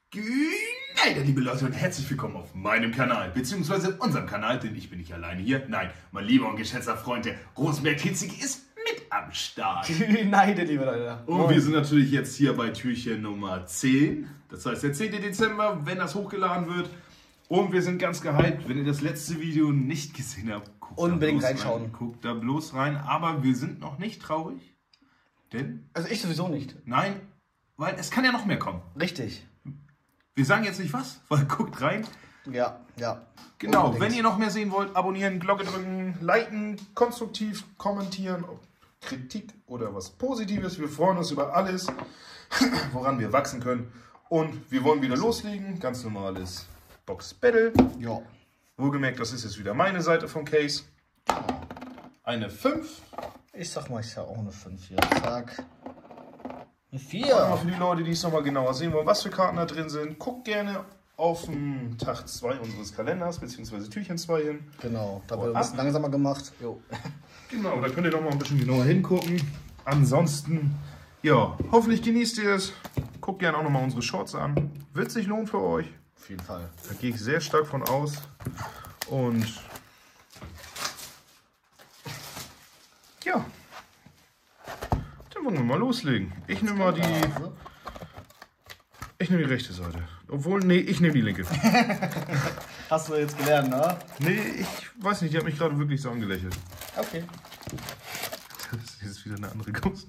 Hey, liebe Leute und herzlich willkommen auf meinem Kanal, beziehungsweise unserem Kanal, denn ich bin nicht alleine hier. Nein, mein lieber und geschätzter Freund, der Rosenberg Kitzig, ist mit am Start. Nein, liebe Leute. Und wir sind natürlich jetzt hier bei Türchen Nummer 10. Das heißt der 10. Dezember, wenn das hochgeladen wird. Und wir sind ganz gehypt. Wenn ihr das letzte Video nicht gesehen habt, unbedingt reinschauen. Guckt da bloß rein. Aber wir sind noch nicht traurig. Denn? Also ich sowieso nicht. Nein, weil es kann ja noch mehr kommen. Richtig. Wir sagen jetzt nicht was, weil guckt rein. Ja. Genau, Unbedingt. wenn ihr noch mehr sehen wollt, abonnieren, Glocke drücken, liken, konstruktiv kommentieren, ob Kritik oder was Positives. Wir freuen uns über alles, woran wir wachsen können. Und wir wollen wieder loslegen. Ganz normales Box Battle. Ja. Wohlgemerkt, das ist jetzt wieder meine Seite vom Case. Eine 5. Ich sag mal, ich sag auch eine 5 hier. Zack. Eine Aber 4. für die Leute, die es nochmal genauer sehen wollen, was für Karten da drin sind, guckt gerne auf den Tag 2 unseres Kalenders, beziehungsweise Türchen 2 hin. Genau, da wird ein bisschen langsamer gemacht. Jo. Genau, da könnt ihr noch mal ein bisschen genauer hingucken. Ansonsten, ja, hoffentlich genießt ihr es. Guckt gerne auch noch mal unsere Shorts an. Wird sich lohnen für euch. Auf jeden Fall. Da gehe ich sehr stark von aus. Und ja, dann wollen wir mal loslegen. Ich nehme mal die rechte Seite. Obwohl, nee, ich nehme die linke. Hast du jetzt gelernt, ne? Nee, ich weiß nicht, die hat mich gerade wirklich so angelächelt. Okay. Das ist wieder eine andere Kunst.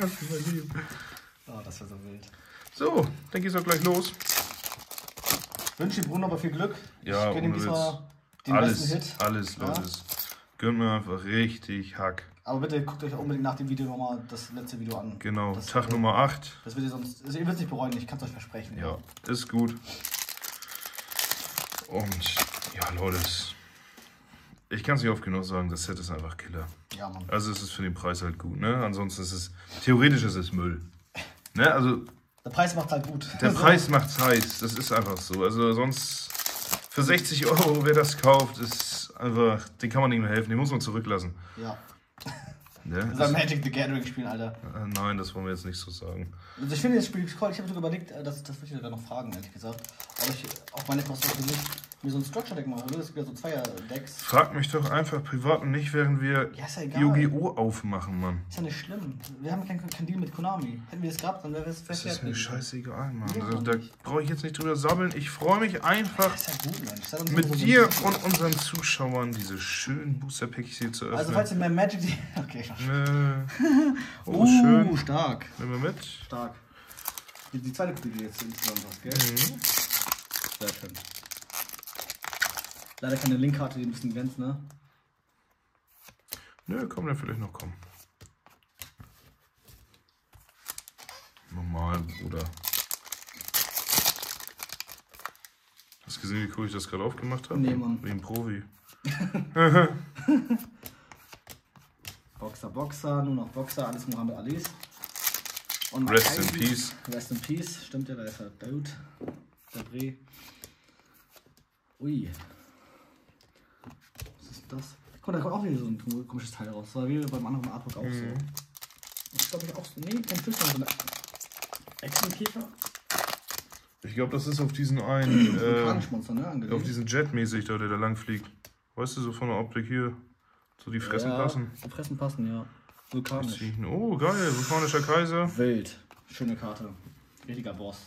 Oh, das wäre so wild. So, dann geht's auch gleich los. Ich wünsche Bruno aber viel Glück. Ja, ich gönne ihm ohne diesmal den besten Hit. Alles, Leute. Gönnt mir einfach richtig Hack. Aber bitte guckt euch unbedingt nach dem Video nochmal das letzte Video an. Genau, das Tag Nummer 8. Das wird ihr sonst. Also ihr werdet es nicht bereuen, ich kann es euch versprechen. Ja, ist gut. Und ja, Leute, ich kann es nicht oft genug sagen, das Set ist einfach Killer. Ja, Mann. Also es ist für den Preis halt gut, ne? Ansonsten ist es, theoretisch ist es Müll. Ne? Also der Preis macht halt gut. der Preis macht's heiß, das ist einfach so. Also sonst für 60 €, wer das kauft, ist einfach, den kann man nicht mehr helfen, den muss man zurücklassen. Ja. Ne? Das ist ein Magic the Gathering spielen, Alter. Nein, das wollen wir jetzt nicht so sagen. Also ich finde das Spiel cool. Ich habe sogar überlegt, das würde ich sogar noch fragen, ehrlich gesagt. Ob ich auch meine Kosten für mich mir so ein Structure-Deck mache. Das gibt ja so Zweier-Decks. Frag mich doch einfach privat und nicht, während wir Ja, ist ja egal. Yu-Gi-Oh! Aufmachen, Mann. Ist ja nicht schlimm. Wir haben kein Deal mit Konami. Hätten wir es gehabt, dann wäre es Das ist mir scheißegal, Mann. Ja, Also, da brauche ich jetzt nicht drüber sabbeln. Ich freue mich einfach, Das ist ja gut, Mensch. Sei doch mit so dir so- und unseren Zuschauern diese schönen Booster-Packs hier zu öffnen. Also falls ihr mehr Magic... Okay, Oh, schön. stark. Nehmen wir mit. Stark. Die zweite Kopie, die jetzt insgesamt hast, gell? Mhm. Sehr schön. Leider keine Linkkarte, die ein bisschen glänzt, ne? Nö, komm, dann vielleicht noch kommen. Normal, Bruder. Hast du gesehen, wie cool ich das gerade aufgemacht habe? Nee, Mann. Wie ein Profi. Boxer, nur noch Boxer, alles Muhammad Alis. Und Rest in Peace. Rest in Peace, stimmt ja, da ist er tot. Der Bre. Ui. Was ist das? Guck mal, da kommt auch wieder so ein komisches Teil raus. Das war wie beim anderen Artwork auch so. Das glaube ich auch so. Nee, kein Fisch, sondern so eine Echsenkäfer. Ich glaube, das ist auf diesen einen, Vulkanischmonster, ne? Angelegt. auf diesen Jet-mäßig da, der da lang fliegt. Weißt du, so von der Optik hier, so die Fressen passen. Die Fressen passen, ja. Vulkanisch. Oh, geil, vulkanischer Kaiser. Wild. Schöne Karte. Richtiger Boss.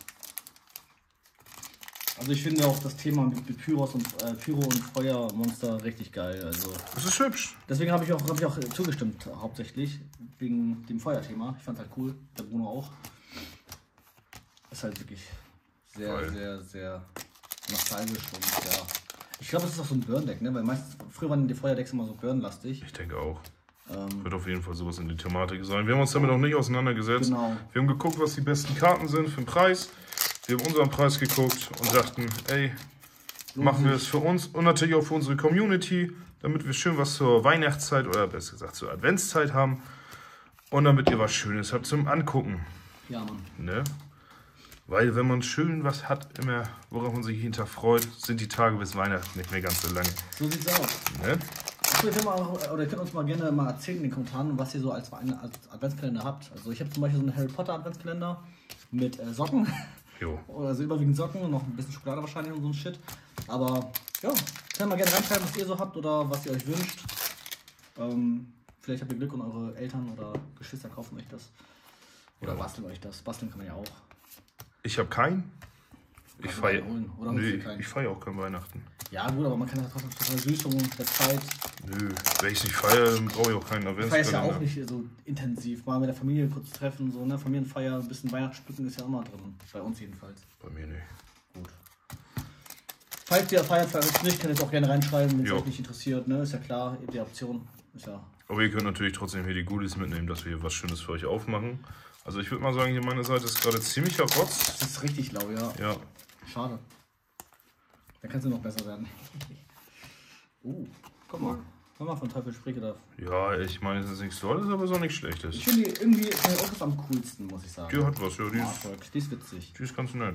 Also ich finde auch das Thema mit Pyros und Pyro und Feuermonster richtig geil. Also Das ist hübsch. deswegen habe ich auch zugestimmt, hauptsächlich wegen dem Feuerthema. Ich fand halt cool, der Bruno auch. Ist halt wirklich sehr, Geil. sehr nostalgisch und ja. Ich glaube, es ist auch so ein Burn-Deck, ne? Weil meistens früher waren die Feuerdecks immer so Burn-lastig. Ich denke auch. Wird auf jeden Fall sowas in die Thematik sein. Wir haben uns damit noch nicht auseinandergesetzt. Genau. Wir haben geguckt, was die besten Karten sind für den Preis. Wir haben unseren Preis geguckt und dachten, ey, machen wir es für uns und natürlich auch für unsere Community, damit wir schön was zur Weihnachtszeit oder besser gesagt zur Adventszeit haben und damit ihr was Schönes habt zum Angucken. Ja, Mann. Ne? Weil wenn man schön was hat, immer worauf man sich hinter freut, sind die Tage bis Weihnachten nicht mehr ganz so lange. So sieht's aus. Ne? Ihr könnt uns mal gerne mal erzählen in den Kommentaren, was ihr so als Adventskalender habt. Also ich habe zum Beispiel so einen Harry Potter Adventskalender mit Socken. Jo. Also überwiegend Socken und noch ein bisschen Schokolade wahrscheinlich und so ein Shit. Aber ja, könnt mal gerne reinschreiben, was ihr so habt oder was ihr euch wünscht. Vielleicht habt ihr Glück und eure Eltern oder Geschwister kaufen euch das. Oder basteln euch das. Basteln kann man ja auch. Ich habe keinen. Ich feiere auch kein Weihnachten. Ja gut, aber man kann das trotzdem zur Versüßung der Zeit. Nö, wenn ich nicht feiere, brauche ich auch keinen Adventskalender. Ich feiere ja auch nicht so intensiv. Mal mit der Familie kurz treffen, so ne, Familienfeier, ein bisschen Weihnachtsstücken ist ja immer drin. Bei uns jedenfalls. Bei mir nicht. Gut. Falls ihr feiert, für euch nicht, könnt ihr es auch gerne reinschreiben, wenn es euch nicht interessiert, ne? Ist ja klar, die Option ist ja. Aber ihr könnt natürlich trotzdem hier die Goodies mitnehmen, dass wir hier was Schönes für euch aufmachen. Also ich würde mal sagen, hier meine Seite ist gerade ziemlicher Rotz. Das ist richtig lau, ja. Ja. Schade. Da kannst du noch besser werden. Guck mal. Guck mal von Teufel Sprich oder. Ja, ich meine, es ist nichts Tolles, aber es ist auch nichts Schlechtes. Ich finde die irgendwie auch am coolsten, muss ich sagen. Die hat was, ja. Die ist witzig. Die ist ganz nett.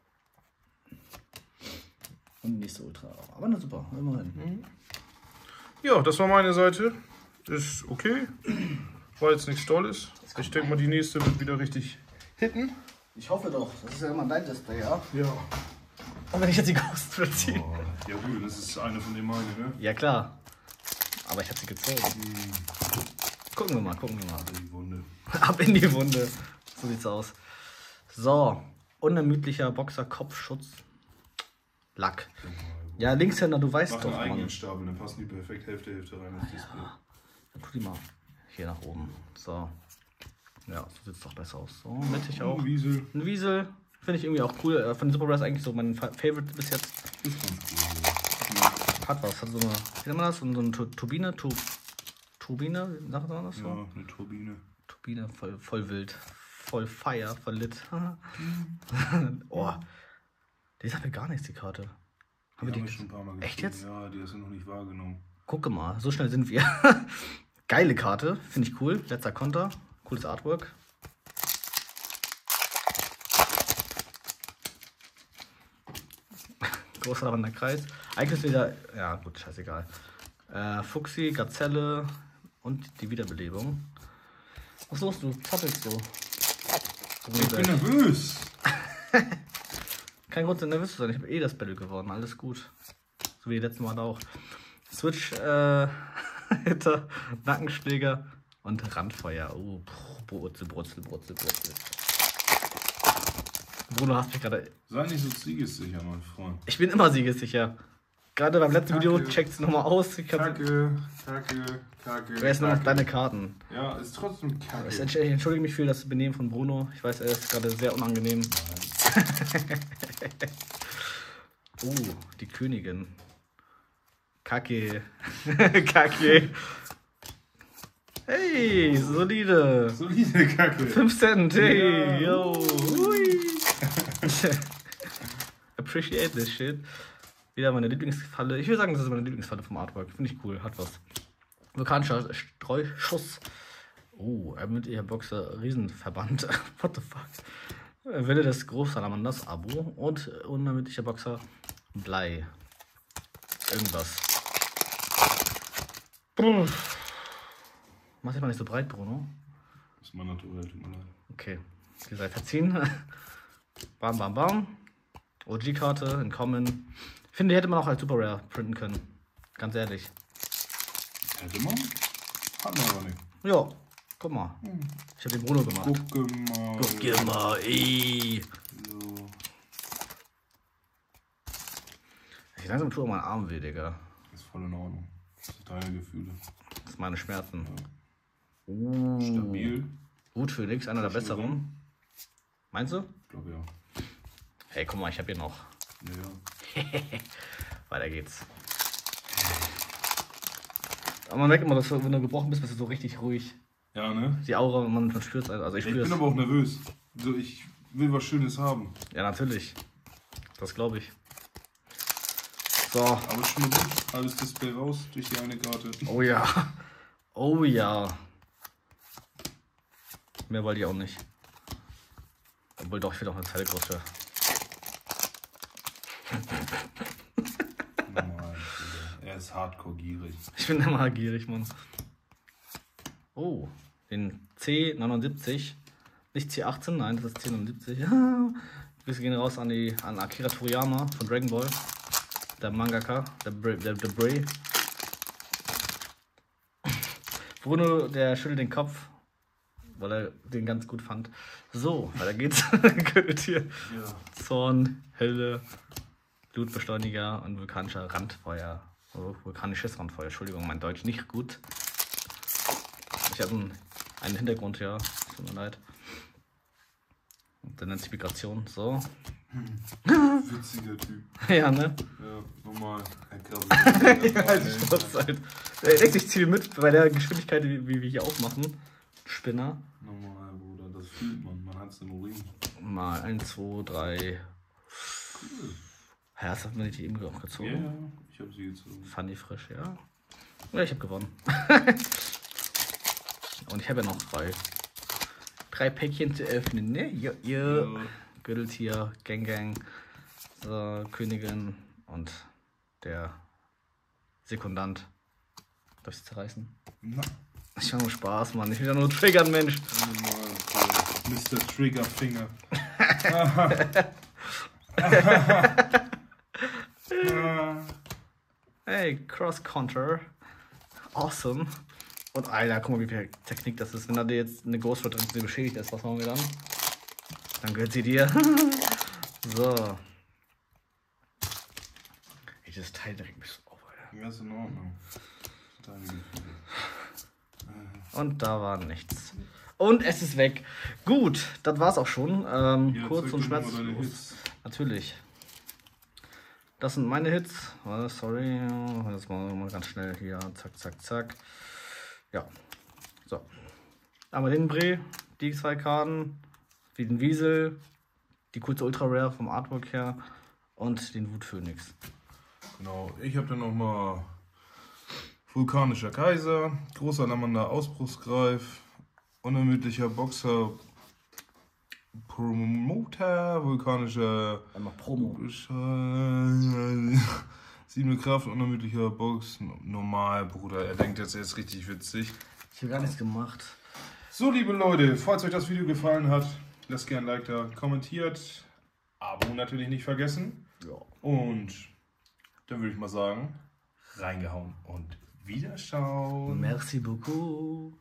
Und nicht so ultra. Aber na super, immerhin. Mhm. Ja, das war meine Seite. Ist okay. War jetzt nichts Tolles. Ich denke mal, die nächste wird wieder richtig hitten. Ich hoffe doch. Das ist ja immer dein Display, ja? Ja. Und wenn ich jetzt die Ghost ziehe. Oh, ja gut, das ist eine von den meinen, ne? Ja klar. Aber ich habe sie gezogen. Gucken wir mal. Die Wunde. Ab in die Wunde. So sieht's aus. So. Unermüdlicher Boxer-Kopfschutz. Lack. Ja, Linkshänder, du weißt Mach doch, einen eigenen Mann. Stapel, dann passen die perfekt Hälfte rein ins Display. Dann tu die mal hier nach oben. So. Ja, so sieht's doch besser aus. So, mittig auch. Ein Wiesel. Ein Wiesel. Finde ich irgendwie auch cool. Von den Super Brass eigentlich so mein Favorite bis jetzt. Ist ganz cool. Hat was. Hat so eine, wie nennt man das? So eine Turbine? Turbine? Sagt man das so? Ja, eine Turbine. Turbine, voll wild. Voll Fire, voll lit. Oh. Die sagt mir gar nichts, die Karte. Haben wir schon ein paar Mal gespielt. Echt jetzt? Ja, die hast du noch nicht wahrgenommen. Gucke mal, so schnell sind wir. Geile Karte, finde ich cool. Letzter Konter. Cooles Artwork. Großer Lavender-Kreis. Eigentlich ist wieder. Ja, gut, scheißegal. Fuchsi, Gazelle und die Wiederbelebung. Was ist los, du zappelst so? Ich bin nervös. Kein Grund, nervös zu sein. Ich habe das Battle gewonnen. Alles gut. So wie die letzten Mal auch. Switch, Hitter, Nackenschläger und Randfeuer. Oh, Brutzel. Bruno, hast mich gerade. Sei nicht so siegessicher, mein Freund. Ich bin immer siegessicher. Gerade beim letzten Video checkt's nochmal aus. Kacke. Wer ist noch deine Karten? Ja, ist trotzdem kacke. Ich entschuldige mich für das Benehmen von Bruno. Ich weiß, er ist gerade sehr unangenehm. Die Königin. Kacke. Kacke. Hey, solide. Solide Kacke. 5 Cent, hey, Ja. yo. Hui. Appreciate this shit. Wieder meine Lieblingsfalle. Ich würde sagen, das ist meine Lieblingsfalle vom Artwork. Finde ich cool, hat was. Vulkanischer Streuschuss. Mit ihr Boxer Riesenverband. What the fuck? Wille des Großsalamanders, Abo. Und unermüdlicher Boxer Blei. Irgendwas. Mach dich mal nicht so breit, Bruno. Das ist mein Naturell, tut mir leid. Okay. Ihr seid verziehen. Bam, bam, bam. OG-Karte in Common. Ich finde, die hätte man auch als Super Rare printen können. Ganz ehrlich. Hätte man? Hat man aber nicht. Ja, guck mal. Ich habe den Bruno gemacht. Guck mal, ey. So. Ich langsam tue auch meinen Arm weh, Digga. Ist voll in Ordnung. Das sind deine Gefühle. Das sind meine Schmerzen. Ja. Stabil. Gut, Felix, einer der besseren. Meinst du? Ich glaube ja. Hey, guck mal, ich habe hier noch. Ja. Weiter geht's. Aber man merkt immer, dass du, wenn du gebrochen bist, bist du so richtig ruhig. Ja, ne? Die Aura, man spürt es. Also ich Ich spüre bin es. aber auch nervös. So, ich will was Schönes haben. Ja, natürlich. Das glaube ich. So. Aber schon mal gut. Halbes Display raus durch die eine Karte. Oh ja. Oh ja. Mehr wollte ich auch nicht. Obwohl doch, ich will auch eine Zeile größer. Normal. Er ist hardcore gierig. Ich bin immer gierig, Mann. Oh, den C79. Nicht C18, nein, das ist C79. Grüße gehen raus an Akira Toriyama von Dragon Ball. Der Mangaka, der Bray. Bruno, der schüttelt den Kopf, weil er den ganz gut fand. So, weiter geht's. Gürteltier. Ja. Zorn, Hölle, Blutbeschleuniger und vulkanischer Randfeuer. Oh, vulkanisches Randfeuer. Entschuldigung, mein Deutsch nicht gut. Ich habe einen Hintergrund, ja. Tut mir leid. Der nennt sich Migration. So. Witziger Typ. Ja, ne? Ja, normal. Ja, die Sportzeit. Er deckt sich ziemlich mit bei der Geschwindigkeit, wie wir hier aufmachen. Spinner. Normal, Bruder. Das fühlt man. Man hat es im Urin. Mal 1, 2, 3. Cool. Ja, das hat man nicht eben auch gezogen. Ja, ich habe sie gezogen. Funny frisch, ja. Ja, ich habe gewonnen. Und ich habe ja noch 3 Päckchen zu öffnen, ne? Ja. Gürteltier, Gang, so, Königin und der Sekundant. Darf ich zerreißen? Na. Ich mache nur Spaß, Mann. Ich bin ja nur triggern, Mensch. Mr. Triggerfinger. Hey, Cross-Counter. Awesome. Und Alter, guck mal, wie viel Technik das ist. Wenn da dir jetzt eine Ghost Rod drin beschädigt ist, was machen wir dann? Dann gehört sie dir. So. Ey, das Teil direkt mich so auf, Alter. Ja, ist in Ordnung. Und da war nichts. Und es ist weg. Gut, das war's auch schon. Kurz und schmerzlos. Natürlich. Das sind meine Hits. Sorry. Jetzt mal ganz schnell hier. Zack. Ja. So. Einmal den Bre, die 2 Karten, wie den Wiesel, die kurze Ultra Rare vom Artwork her und den Wutphönix. Genau, ich habe dann nochmal vulkanischer Kaiser, großer Lamander Ausbruchsgreif, unermüdlicher Boxer, Promoter, vulkanischer Einmal Promo. 7 Kraft, unermüdlicher Box, normal, Bruder. Er denkt jetzt, er ist richtig witzig. Ich habe gar nichts gemacht. So, liebe Leute, falls euch das Video gefallen hat, lasst gerne ein Like da, kommentiert, Abo natürlich nicht vergessen. Ja. Und dann würde ich mal sagen, reingehauen und Wiederschauen. Merci beaucoup.